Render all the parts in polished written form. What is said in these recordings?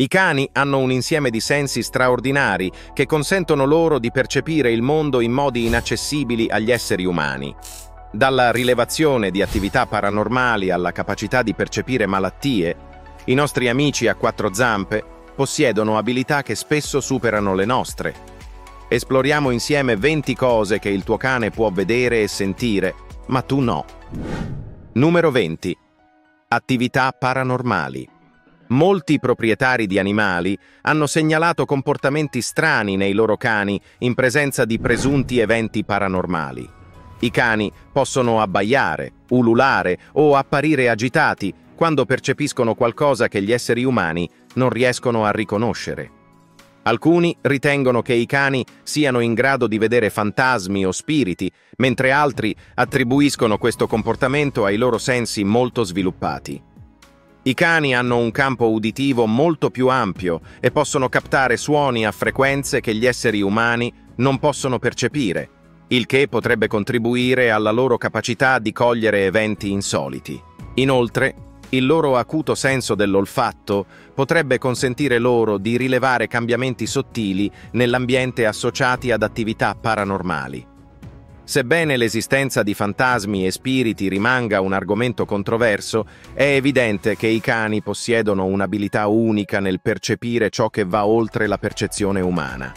I cani hanno un insieme di sensi straordinari che consentono loro di percepire il mondo in modi inaccessibili agli esseri umani. Dalla rilevazione di attività paranormali alla capacità di percepire malattie, i nostri amici a quattro zampe possiedono abilità che spesso superano le nostre. Esploriamo insieme 20 cose che il tuo cane può vedere e sentire, ma tu no. Numero 20. Attività paranormali. Molti proprietari di animali hanno segnalato comportamenti strani nei loro cani in presenza di presunti eventi paranormali. I cani possono abbaiare, ululare o apparire agitati quando percepiscono qualcosa che gli esseri umani non riescono a riconoscere. Alcuni ritengono che i cani siano in grado di vedere fantasmi o spiriti, mentre altri attribuiscono questo comportamento ai loro sensi molto sviluppati. I cani hanno un campo uditivo molto più ampio e possono captare suoni a frequenze che gli esseri umani non possono percepire, il che potrebbe contribuire alla loro capacità di cogliere eventi insoliti. Inoltre, il loro acuto senso dell'olfatto potrebbe consentire loro di rilevare cambiamenti sottili nell'ambiente associati ad attività paranormali. Sebbene l'esistenza di fantasmi e spiriti rimanga un argomento controverso, è evidente che i cani possiedono un'abilità unica nel percepire ciò che va oltre la percezione umana.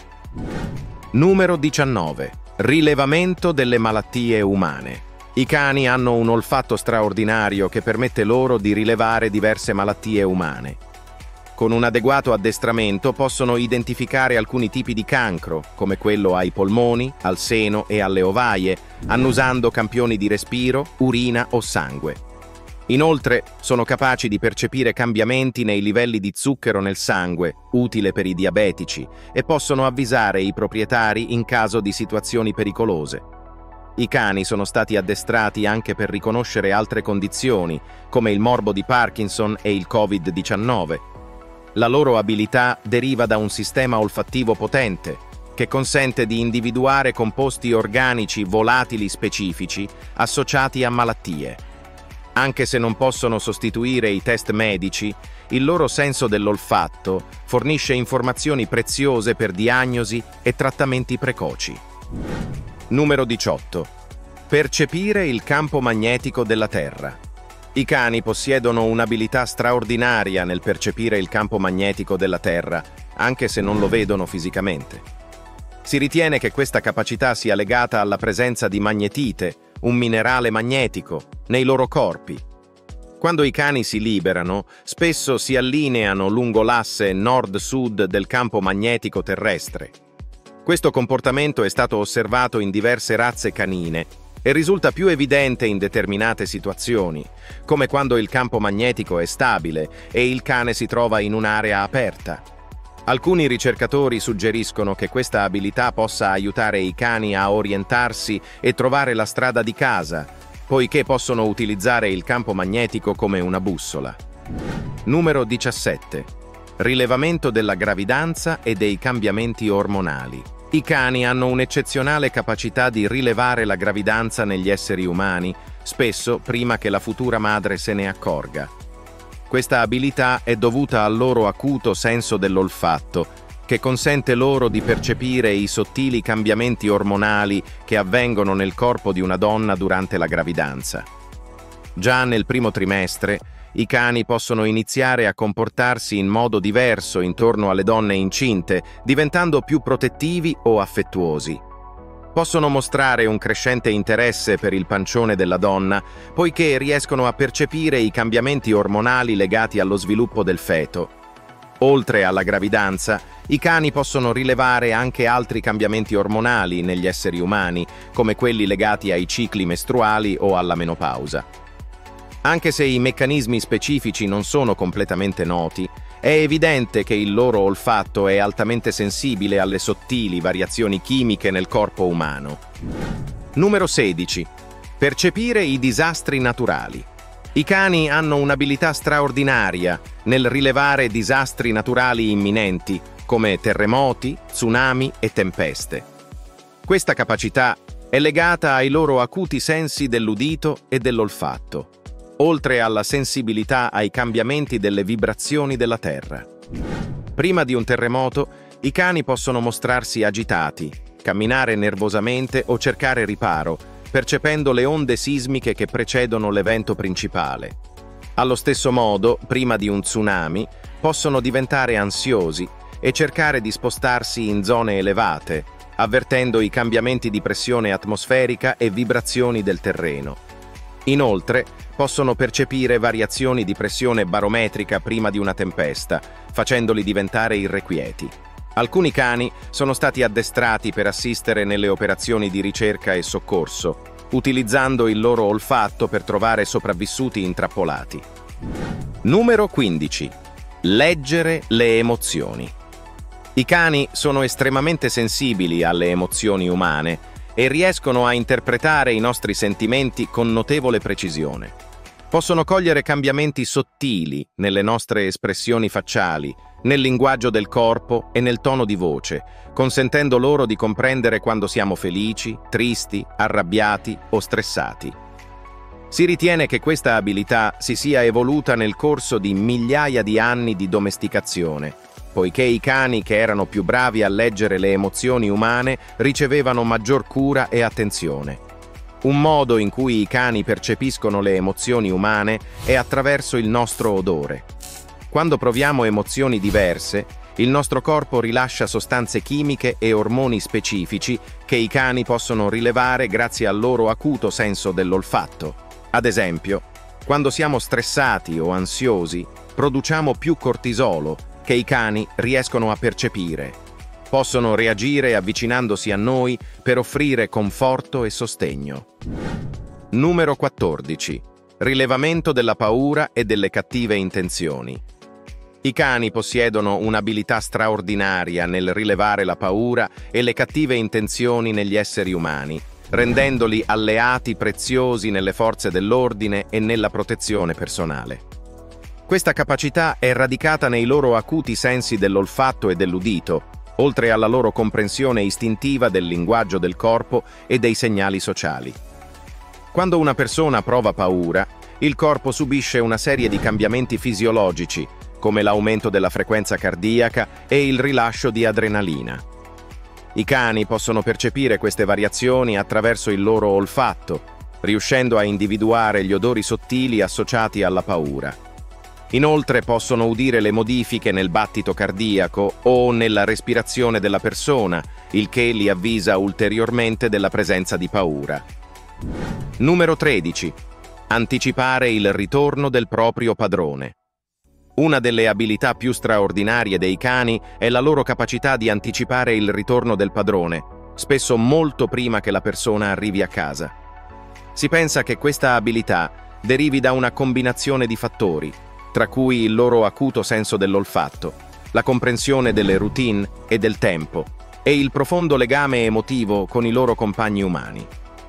Numero 19. Rilevamento delle malattie umane. I cani hanno un olfatto straordinario che permette loro di rilevare diverse malattie umane. Con un adeguato addestramento possono identificare alcuni tipi di cancro, come quello ai polmoni, al seno e alle ovaie, annusando campioni di respiro, urina o sangue. Inoltre, sono capaci di percepire cambiamenti nei livelli di zucchero nel sangue, utile per i diabetici, e possono avvisare i proprietari in caso di situazioni pericolose. I cani sono stati addestrati anche per riconoscere altre condizioni, come il morbo di Parkinson e il Covid-19. La loro abilità deriva da un sistema olfattivo potente, che consente di individuare composti organici volatili specifici associati a malattie. Anche se non possono sostituire i test medici, il loro senso dell'olfatto fornisce informazioni preziose per diagnosi e trattamenti precoci. Numero 18. Percepire il campo magnetico della Terra. I cani possiedono un'abilità straordinaria nel percepire il campo magnetico della Terra, anche se non lo vedono fisicamente. Si ritiene che questa capacità sia legata alla presenza di magnetite, un minerale magnetico, nei loro corpi. Quando i cani si liberano, spesso si allineano lungo l'asse nord-sud del campo magnetico terrestre. Questo comportamento è stato osservato in diverse razze canine e risulta più evidente in determinate situazioni, come quando il campo magnetico è stabile e il cane si trova in un'area aperta. Alcuni ricercatori suggeriscono che questa abilità possa aiutare i cani a orientarsi e trovare la strada di casa, poiché possono utilizzare il campo magnetico come una bussola. Numero 17. Rilevamento della gravidanza e dei cambiamenti ormonali. I cani hanno un'eccezionale capacità di rilevare la gravidanza negli esseri umani, spesso prima che la futura madre se ne accorga. Questa abilità è dovuta al loro acuto senso dell'olfatto, che consente loro di percepire i sottili cambiamenti ormonali che avvengono nel corpo di una donna durante la gravidanza. Già nel primo trimestre, i cani possono iniziare a comportarsi in modo diverso intorno alle donne incinte, diventando più protettivi o affettuosi. Possono mostrare un crescente interesse per il pancione della donna, poiché riescono a percepire i cambiamenti ormonali legati allo sviluppo del feto. Oltre alla gravidanza, i cani possono rilevare anche altri cambiamenti ormonali negli esseri umani, come quelli legati ai cicli mestruali o alla menopausa. Anche se i meccanismi specifici non sono completamente noti, è evidente che il loro olfatto è altamente sensibile alle sottili variazioni chimiche nel corpo umano. Numero 16. Percepire i disastri naturali. I cani hanno un'abilità straordinaria nel rilevare disastri naturali imminenti, come terremoti, tsunami e tempeste. Questa capacità è legata ai loro acuti sensi dell'udito e dell'olfatto. oltre alla sensibilità ai cambiamenti delle vibrazioni della Terra. Prima di un terremoto, i cani possono mostrarsi agitati, camminare nervosamente o cercare riparo, percependo le onde sismiche che precedono l'evento principale. Allo stesso modo, prima di un tsunami, possono diventare ansiosi e cercare di spostarsi in zone elevate, avvertendo i cambiamenti di pressione atmosferica e vibrazioni del terreno. Inoltre, possono percepire variazioni di pressione barometrica prima di una tempesta, facendoli diventare irrequieti. Alcuni cani sono stati addestrati per assistere nelle operazioni di ricerca e soccorso, utilizzando il loro olfatto per trovare sopravvissuti intrappolati. Numero 15. Leggere le emozioni. I cani sono estremamente sensibili alle emozioni umane e riescono a interpretare i nostri sentimenti con notevole precisione. Possono cogliere cambiamenti sottili nelle nostre espressioni facciali, nel linguaggio del corpo e nel tono di voce, consentendo loro di comprendere quando siamo felici, tristi, arrabbiati o stressati. Si ritiene che questa abilità si sia evoluta nel corso di migliaia di anni di domesticazione, poiché i cani che erano più bravi a leggere le emozioni umane ricevevano maggior cura e attenzione. Un modo in cui i cani percepiscono le emozioni umane è attraverso il nostro odore. Quando proviamo emozioni diverse, il nostro corpo rilascia sostanze chimiche e ormoni specifici che i cani possono rilevare grazie al loro acuto senso dell'olfatto. Ad esempio, quando siamo stressati o ansiosi, produciamo più cortisolo, che i cani riescono a percepire. Possono reagire avvicinandosi a noi per offrire conforto e sostegno. Numero 14. Rilevamento della paura e delle cattive intenzioni. I cani possiedono un'abilità straordinaria nel rilevare la paura e le cattive intenzioni negli esseri umani, rendendoli alleati preziosi nelle forze dell'ordine e nella protezione personale. Questa capacità è radicata nei loro acuti sensi dell'olfatto e dell'udito, oltre alla loro comprensione istintiva del linguaggio del corpo e dei segnali sociali. Quando una persona prova paura, il corpo subisce una serie di cambiamenti fisiologici, come l'aumento della frequenza cardiaca e il rilascio di adrenalina. I cani possono percepire queste variazioni attraverso il loro olfatto, riuscendo a individuare gli odori sottili associati alla paura. Inoltre possono udire le modifiche nel battito cardiaco o nella respirazione della persona, il che li avvisa ulteriormente della presenza di paura. Numero 13. Anticipare il ritorno del proprio padrone. Una delle abilità più straordinarie dei cani è la loro capacità di anticipare il ritorno del padrone, spesso molto prima che la persona arrivi a casa. Si pensa che questa abilità derivi da una combinazione di fattori, tra cui il loro acuto senso dell'olfatto, la comprensione delle routine e del tempo, e il profondo legame emotivo con i loro compagni umani.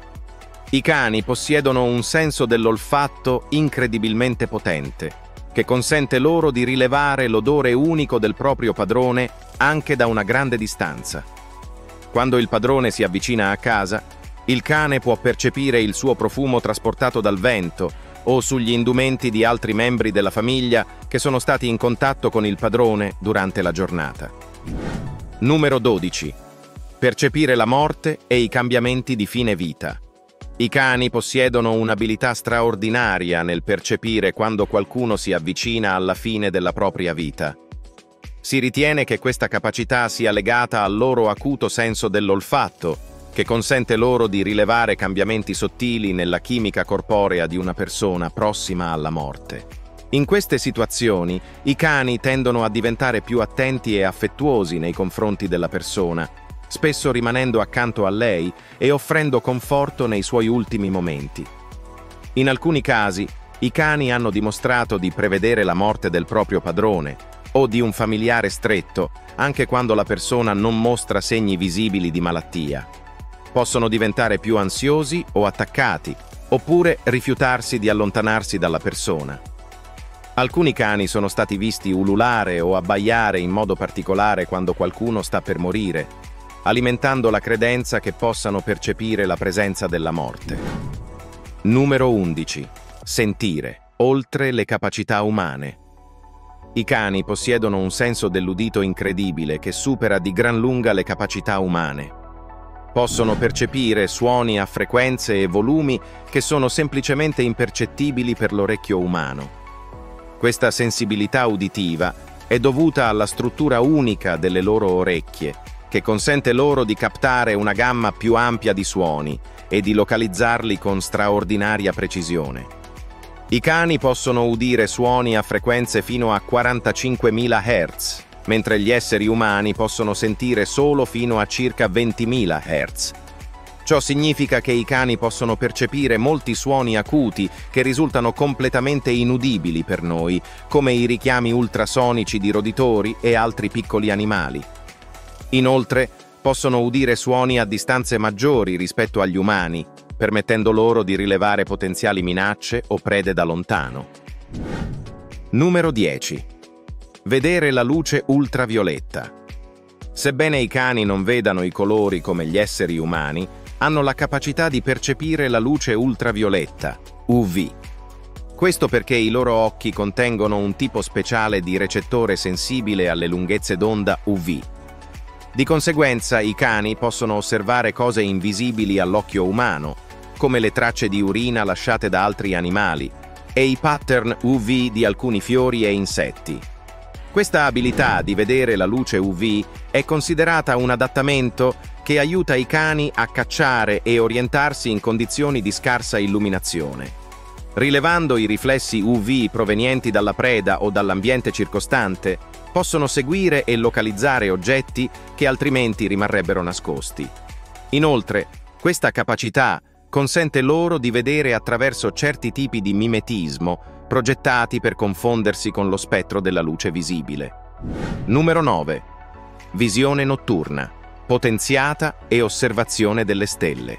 I cani possiedono un senso dell'olfatto incredibilmente potente, che consente loro di rilevare l'odore unico del proprio padrone anche da una grande distanza. Quando il padrone si avvicina a casa, il cane può percepire il suo profumo trasportato dal vento o sugli indumenti di altri membri della famiglia che sono stati in contatto con il padrone durante la giornata. Numero 12. Percepire la morte e i cambiamenti di fine vita. I cani possiedono un'abilità straordinaria nel percepire quando qualcuno si avvicina alla fine della propria vita. Si ritiene che questa capacità sia legata al loro acuto senso dell'olfatto, che consente loro di rilevare cambiamenti sottili nella chimica corporea di una persona prossima alla morte. In queste situazioni, i cani tendono a diventare più attenti e affettuosi nei confronti della persona, spesso rimanendo accanto a lei e offrendo conforto nei suoi ultimi momenti. In alcuni casi, i cani hanno dimostrato di prevedere la morte del proprio padrone o di un familiare stretto, anche quando la persona non mostra segni visibili di malattia. Possono diventare più ansiosi o attaccati, oppure rifiutarsi di allontanarsi dalla persona. Alcuni cani sono stati visti ululare o abbaiare in modo particolare quando qualcuno sta per morire, alimentando la credenza che possano percepire la presenza della morte. Numero 11. Sentire, oltre le capacità umane. I cani possiedono un senso dell'udito incredibile che supera di gran lunga le capacità umane. Possono percepire suoni a frequenze e volumi che sono semplicemente impercettibili per l'orecchio umano. Questa sensibilità uditiva è dovuta alla struttura unica delle loro orecchie, che consente loro di captare una gamma più ampia di suoni e di localizzarli con straordinaria precisione. I cani possono udire suoni a frequenze fino a 45.000 Hz, mentre gli esseri umani possono sentire solo fino a circa 20.000 Hz. Ciò significa che i cani possono percepire molti suoni acuti che risultano completamente inudibili per noi, come i richiami ultrasonici di roditori e altri piccoli animali. Inoltre, possono udire suoni a distanze maggiori rispetto agli umani, permettendo loro di rilevare potenziali minacce o prede da lontano. Numero 10. Vedere la luce ultravioletta. Sebbene i cani non vedano i colori come gli esseri umani, hanno la capacità di percepire la luce ultravioletta, UV. Questo perché i loro occhi contengono un tipo speciale di recettore sensibile alle lunghezze d'onda UV. Di conseguenza, i cani possono osservare cose invisibili all'occhio umano, come le tracce di urina lasciate da altri animali e i pattern UV di alcuni fiori e insetti. Questa abilità di vedere la luce UV è considerata un adattamento che aiuta i cani a cacciare e orientarsi in condizioni di scarsa illuminazione. Rilevando i riflessi UV provenienti dalla preda o dall'ambiente circostante, possono seguire e localizzare oggetti che altrimenti rimarrebbero nascosti. Inoltre, questa capacità consente loro di vedere attraverso certi tipi di mimetismo progettati per confondersi con lo spettro della luce visibile. Numero 9. Visione notturna, potenziata e osservazione delle stelle.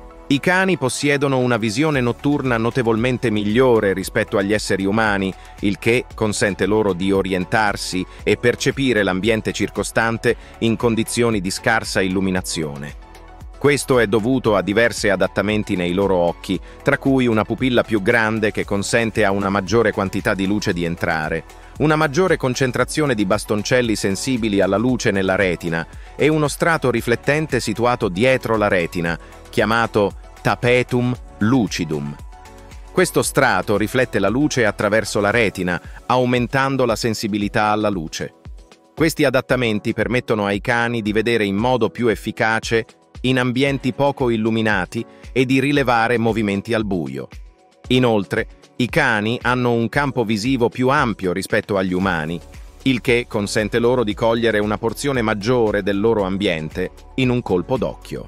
I cani possiedono una visione notturna notevolmente migliore rispetto agli esseri umani, il che consente loro di orientarsi e percepire l'ambiente circostante in condizioni di scarsa illuminazione. Questo è dovuto a diversi adattamenti nei loro occhi, tra cui una pupilla più grande che consente a una maggiore quantità di luce di entrare, una maggiore concentrazione di bastoncelli sensibili alla luce nella retina e uno strato riflettente situato dietro la retina, chiamato tapetum lucidum. Questo strato riflette la luce attraverso la retina, aumentando la sensibilità alla luce. Questi adattamenti permettono ai cani di vedere in modo più efficace in ambienti poco illuminati e di rilevare movimenti al buio. Inoltre, i cani hanno un campo visivo più ampio rispetto agli umani, il che consente loro di cogliere una porzione maggiore del loro ambiente in un colpo d'occhio.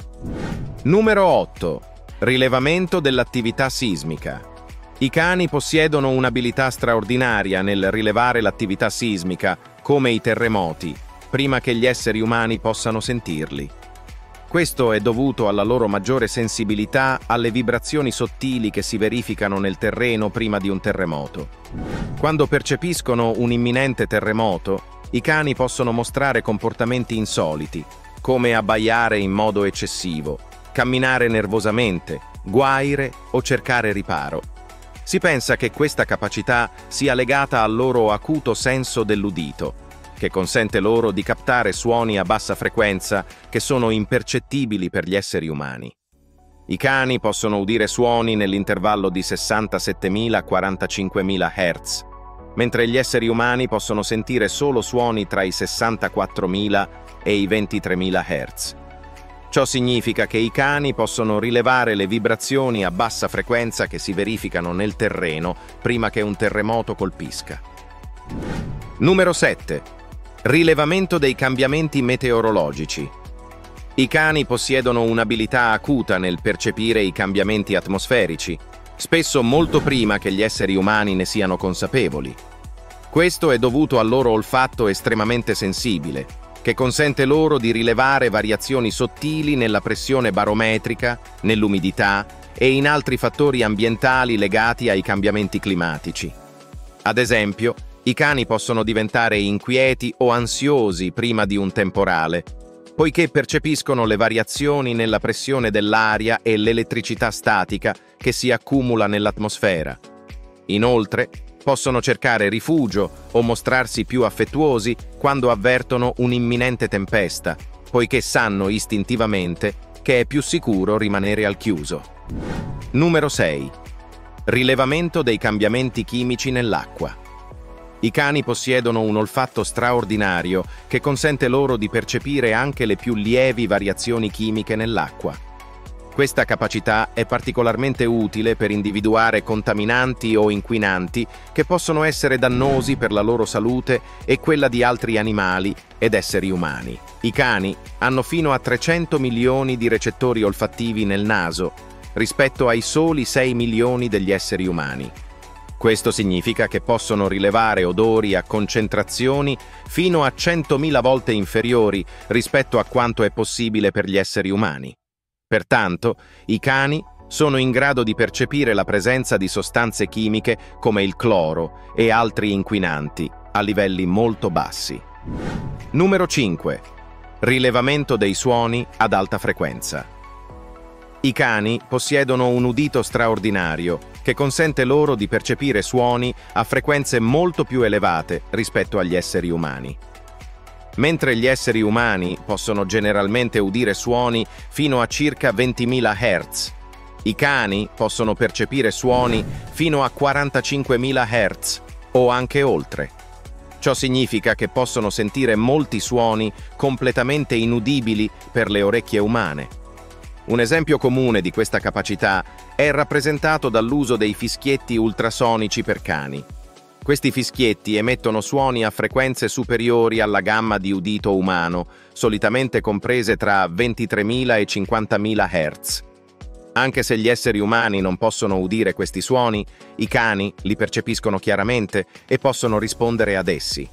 Numero 8. Rilevamento dell'attività sismica. I cani possiedono un'abilità straordinaria nel rilevare l'attività sismica, come i terremoti, prima che gli esseri umani possano sentirli. Questo è dovuto alla loro maggiore sensibilità alle vibrazioni sottili che si verificano nel terreno prima di un terremoto. Quando percepiscono un imminente terremoto, i cani possono mostrare comportamenti insoliti, come abbaiare in modo eccessivo, camminare nervosamente, guaire o cercare riparo. Si pensa che questa capacità sia legata al loro acuto senso dell'udito, che consente loro di captare suoni a bassa frequenza che sono impercettibili per gli esseri umani. I cani possono udire suoni nell'intervallo di 67.000 a 45.000 Hz, mentre gli esseri umani possono sentire solo suoni tra i 64.000 e i 23.000 Hz. Ciò significa che i cani possono rilevare le vibrazioni a bassa frequenza che si verificano nel terreno prima che un terremoto colpisca. Numero 7. Rilevamento dei cambiamenti meteorologici. I cani possiedono un'abilità acuta nel percepire i cambiamenti atmosferici, spesso molto prima che gli esseri umani ne siano consapevoli. Questo è dovuto al loro olfatto estremamente sensibile, che consente loro di rilevare variazioni sottili nella pressione barometrica, nell'umidità e in altri fattori ambientali legati ai cambiamenti climatici. Ad esempio, i cani possono diventare inquieti o ansiosi prima di un temporale, poiché percepiscono le variazioni nella pressione dell'aria e l'elettricità statica che si accumula nell'atmosfera. Inoltre, possono cercare rifugio o mostrarsi più affettuosi quando avvertono un'imminente tempesta, poiché sanno istintivamente che è più sicuro rimanere al chiuso. Numero 6. Rilevamento dei cambiamenti chimici nell'acqua. I cani possiedono un olfatto straordinario che consente loro di percepire anche le più lievi variazioni chimiche nell'acqua. Questa capacità è particolarmente utile per individuare contaminanti o inquinanti che possono essere dannosi per la loro salute e quella di altri animali ed esseri umani. I cani hanno fino a 300 milioni di recettori olfattivi nel naso, rispetto ai soli 6 milioni degli esseri umani. Questo significa che possono rilevare odori a concentrazioni fino a 100.000 volte inferiori rispetto a quanto è possibile per gli esseri umani. Pertanto, i cani sono in grado di percepire la presenza di sostanze chimiche come il cloro e altri inquinanti a livelli molto bassi. Numero 5. Rilevamento dei suoni ad alta frequenza. I cani possiedono un udito straordinario che consente loro di percepire suoni a frequenze molto più elevate rispetto agli esseri umani. Mentre gli esseri umani possono generalmente udire suoni fino a circa 20.000 Hz, i cani possono percepire suoni fino a 45.000 Hz o anche oltre. Ciò significa che possono sentire molti suoni completamente inudibili per le orecchie umane. Un esempio comune di questa capacità è rappresentato dall'uso dei fischietti ultrasonici per cani. Questi fischietti emettono suoni a frequenze superiori alla gamma di udito umano, solitamente comprese tra 23.000 e 50.000 Hz. Anche se gli esseri umani non possono udire questi suoni, i cani li percepiscono chiaramente e possono rispondere ad essi.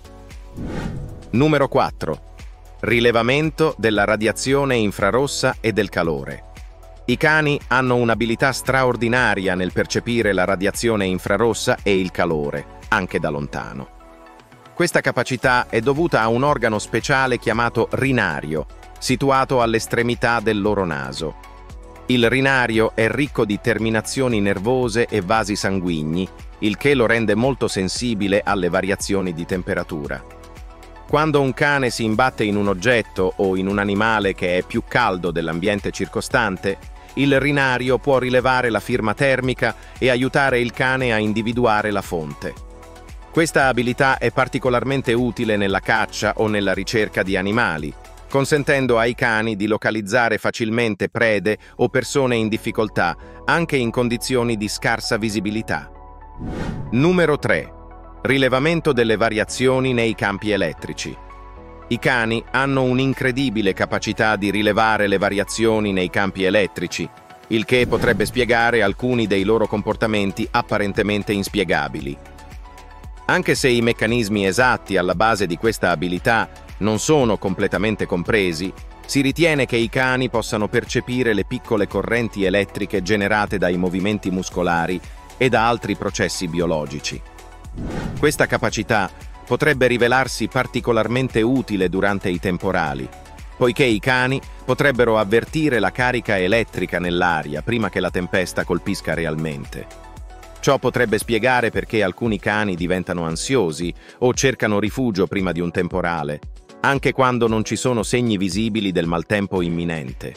Numero 4. Rilevamento della radiazione infrarossa e del calore. I cani hanno un'abilità straordinaria nel percepire la radiazione infrarossa e il calore, anche da lontano. Questa capacità è dovuta a un organo speciale chiamato rinario, situato all'estremità del loro naso. Il rinario è ricco di terminazioni nervose e vasi sanguigni, il che lo rende molto sensibile alle variazioni di temperatura. Quando un cane si imbatte in un oggetto o in un animale che è più caldo dell'ambiente circostante, il rinario può rilevare la firma termica e aiutare il cane a individuare la fonte. Questa abilità è particolarmente utile nella caccia o nella ricerca di animali, consentendo ai cani di localizzare facilmente prede o persone in difficoltà, anche in condizioni di scarsa visibilità. Numero 3. Rilevamento delle variazioni nei campi elettrici. I cani hanno un'incredibile capacità di rilevare le variazioni nei campi elettrici, il che potrebbe spiegare alcuni dei loro comportamenti apparentemente inspiegabili. Anche se i meccanismi esatti alla base di questa abilità non sono completamente compresi, si ritiene che i cani possano percepire le piccole correnti elettriche generate dai movimenti muscolari e da altri processi biologici. Questa capacità potrebbe rivelarsi particolarmente utile durante i temporali, poiché i cani potrebbero avvertire la carica elettrica nell'aria prima che la tempesta colpisca realmente. Ciò potrebbe spiegare perché alcuni cani diventano ansiosi o cercano rifugio prima di un temporale, anche quando non ci sono segni visibili del maltempo imminente.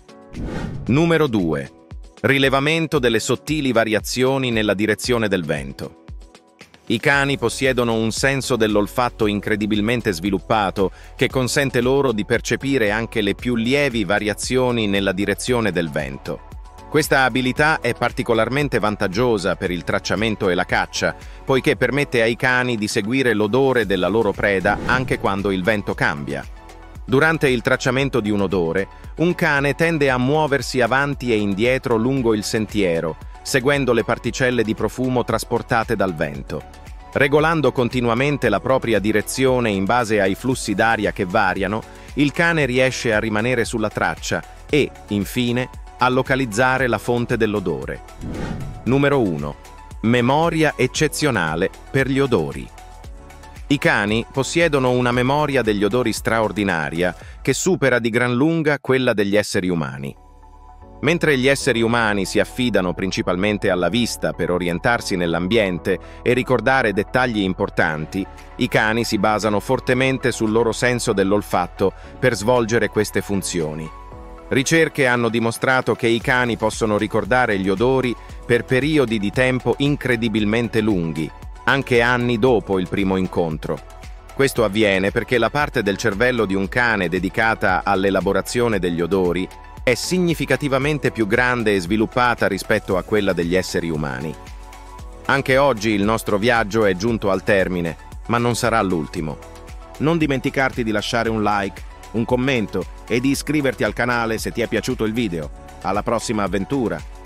Numero 2. Rilevamento delle sottili variazioni nella direzione del vento. I cani possiedono un senso dell'olfatto incredibilmente sviluppato che consente loro di percepire anche le più lievi variazioni nella direzione del vento. Questa abilità è particolarmente vantaggiosa per il tracciamento e la caccia, poiché permette ai cani di seguire l'odore della loro preda anche quando il vento cambia. Durante il tracciamento di un odore, un cane tende a muoversi avanti e indietro lungo il sentiero, seguendo le particelle di profumo trasportate dal vento. Regolando continuamente la propria direzione in base ai flussi d'aria che variano, il cane riesce a rimanere sulla traccia e, infine, a localizzare la fonte dell'odore. Numero 1. Memoria eccezionale per gli odori. I cani possiedono una memoria degli odori straordinaria che supera di gran lunga quella degli esseri umani. Mentre gli esseri umani si affidano principalmente alla vista per orientarsi nell'ambiente e ricordare dettagli importanti, i cani si basano fortemente sul loro senso dell'olfatto per svolgere queste funzioni. Ricerche hanno dimostrato che i cani possono ricordare gli odori per periodi di tempo incredibilmente lunghi, anche anni dopo il primo incontro. Questo avviene perché la parte del cervello di un cane dedicata all'elaborazione degli odori è significativamente più grande e sviluppata rispetto a quella degli esseri umani. Anche oggi il nostro viaggio è giunto al termine, ma non sarà l'ultimo. Non dimenticarti di lasciare un like, un commento e di iscriverti al canale se ti è piaciuto il video. Alla prossima avventura!